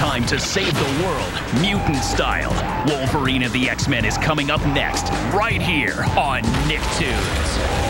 time to save the world, mutant style. Wolverine and the X-Men is coming up next, right here on Nicktoons.